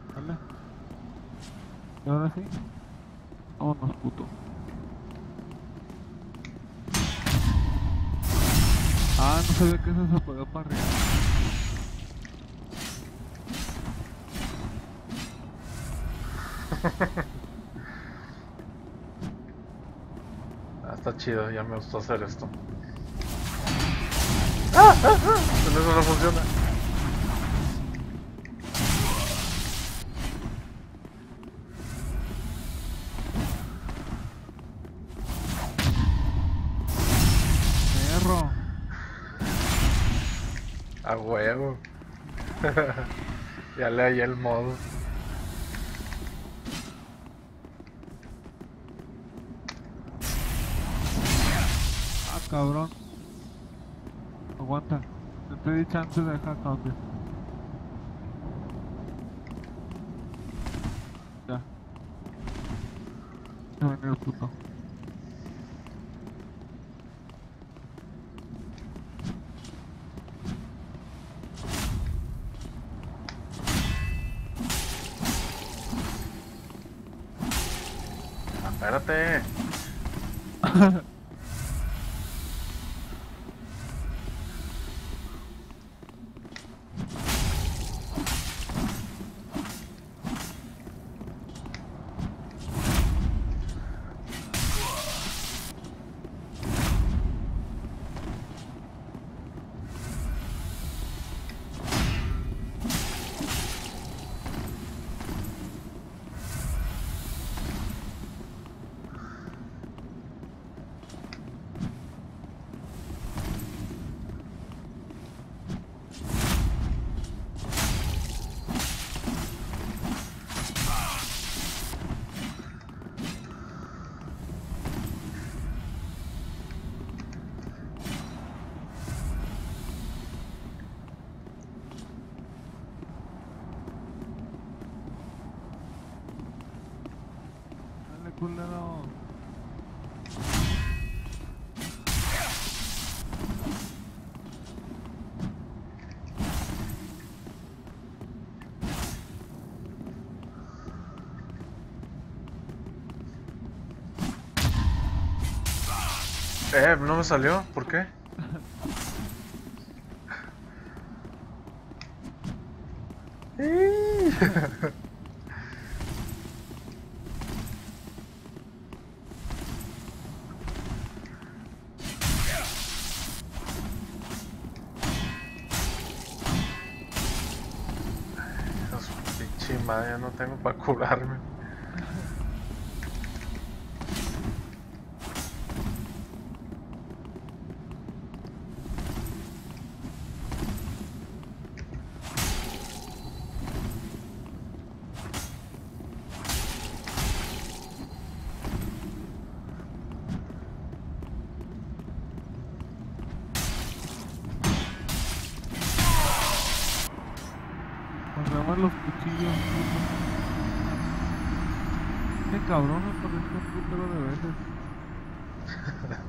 Dale. Y ahora sí. Vámonos, puto. Ah, no sabía que eso se podía parrear. Ah, está chido, ya me gustó hacer esto. ¡Ah! ¡Ah! ¡Ah! Pero eso no funciona. Perro. A huevo. Ya le hallé el modo. Ah, cabrón. Aguanta. No te di chance de dejar counter. Ya. Se va a venir el puto. Ah, espérate. Dale, culero. No me salió. ¿Por qué? Pinche madre, ya no tengo para curarme. Conservar los cuchillos, puto. Qué cabrón me parece un putero de veces.